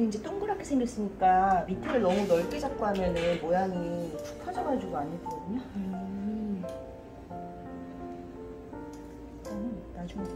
얘는 이제 동그랗게 생겼으니까 밑에를 너무 넓게 잡고 하면은 모양이 푹 퍼져가지고 안 예쁘거든요. 일단은 나중에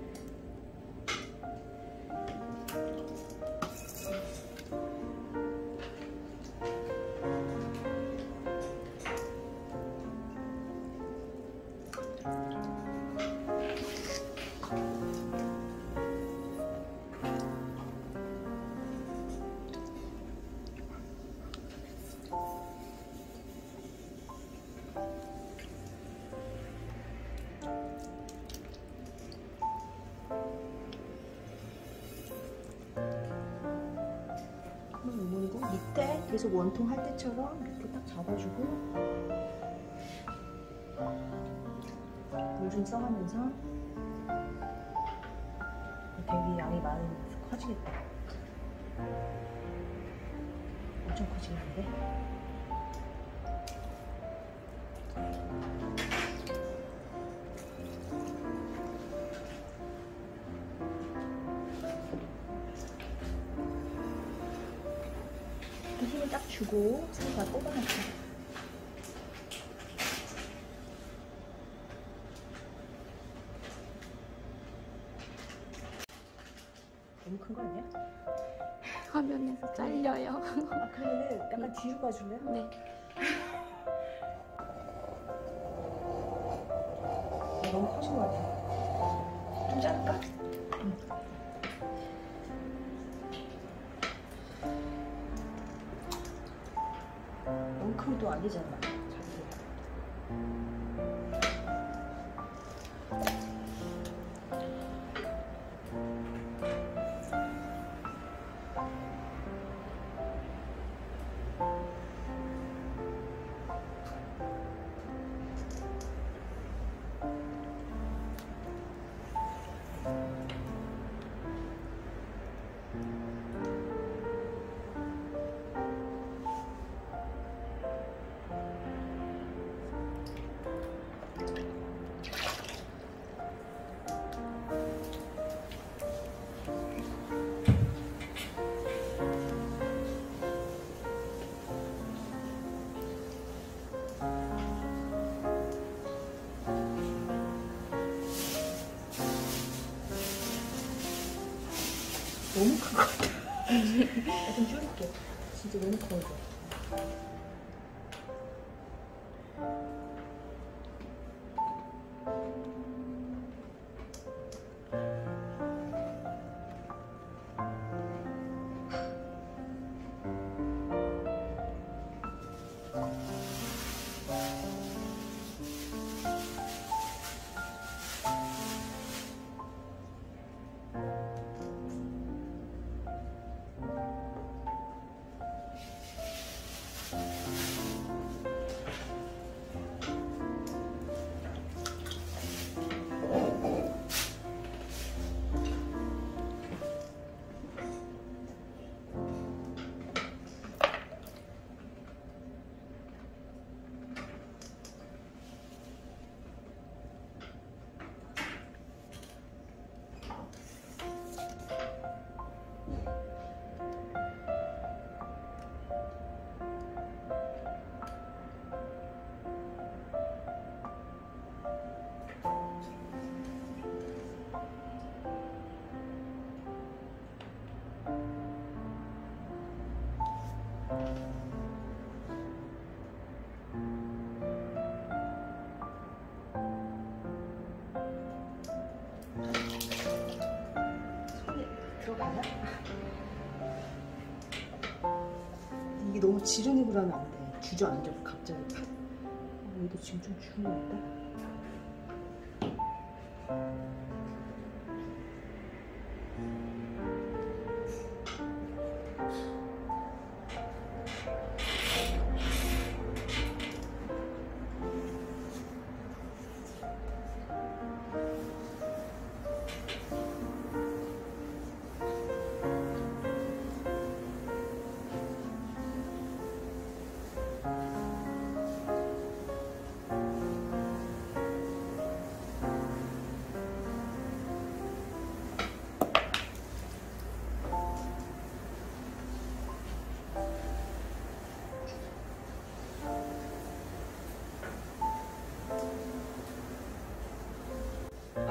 그리고 밑에 계속 원통 할 때처럼 이렇게 딱 잡아주고 물 좀 써가면서 되게 양이 많으면 커지겠다. 엄청 커지겠는데? 힘을 딱 주고 살짝 뽑아놓고. 너무 큰 거 아니야? 화면에서 잘려요. 아, 그러면은 약간 뒤로 가줄래요? 네. 너무 커진 것 같아. 좀 자를까? 너무 크면 또 안 되잖아. 너무 큰 것 같아. 좀 줄일게. 진짜 너무 커. 들어가나? 이게 너무 지른입을 하면 안 돼. 주저앉아 갑자기 팍. 여기도 지금 좀 주름이 있다.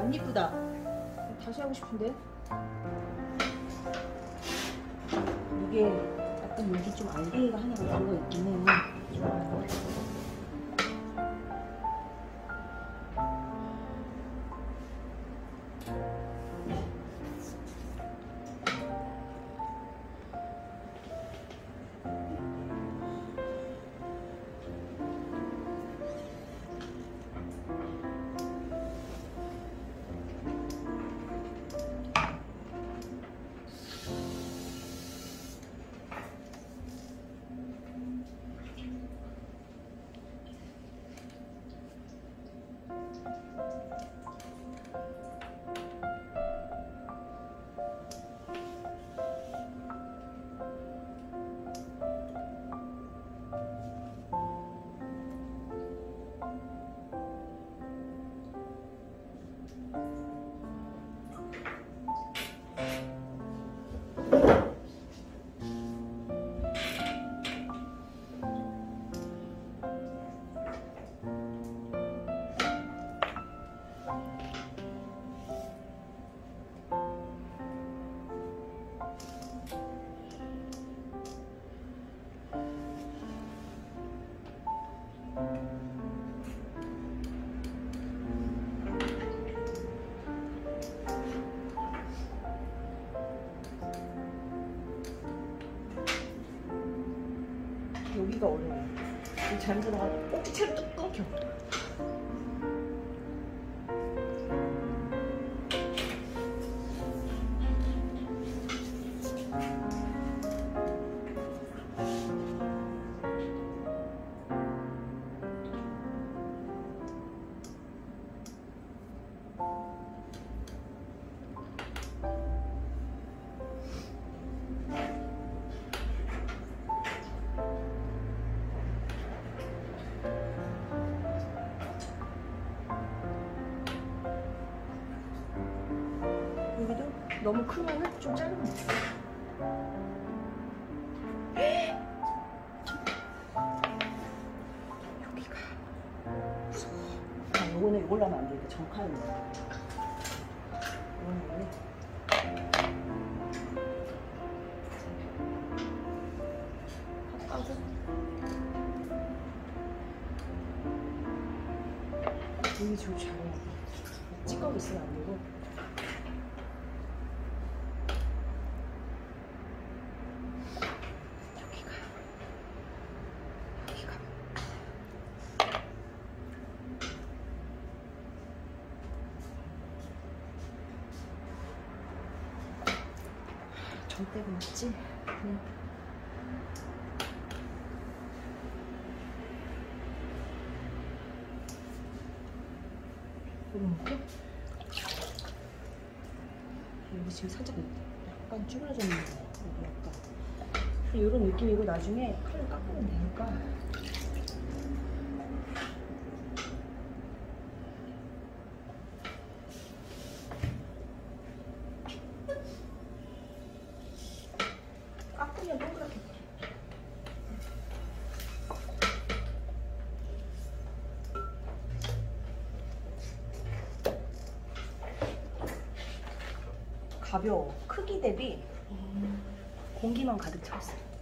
안 이쁘다. 다시 하고 싶은데. 이게 약간 여기 좀 알갱이가 하나가 들어가 있긴 해. 여기가 어려워. 잘 들어가. 꼭지채로 뚝 끊겨. 여기도 너무 크면은 좀 자르면 돼. 여기가 무서워. 아, 요거는 이걸로 하면 안 돼. 이거 정칼로. 이거는 원래 깎아서 여기 좀 잘해야 돼. 찌꺼기 있으면 안 되고. 정대가 맞지? 그냥 이렇게 여기 지금 살짝 약간 쭈그러졌는데 여기 약간 이런 느낌이고 나중에 칼을 깎으면 되니까 깎으면 동그랗게 가벼워. 크기 대비 공기만 가득 차 있어.